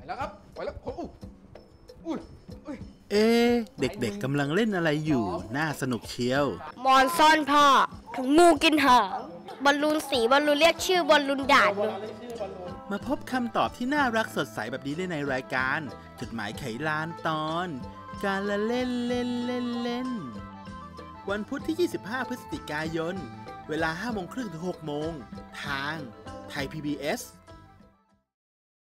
แล้วครับไปแล้วโอ้อุ้ยเด็กๆกำลังเล่นอะไรอยู่น่าสนุกเชียวมอนซ่อนผ้างูกินหางบอลลูนสีบอลลูนเรียกชื่อบอลลูนด่านมาพบคำตอบที่น่ารักสดใสแบบนี้ได้ในรายการจดหมายไขลานตอนการละเล่นวันพุธที่ 25 พฤศจิกายนเวลา 5:30 ถึง 6:00 ทางไทย PBS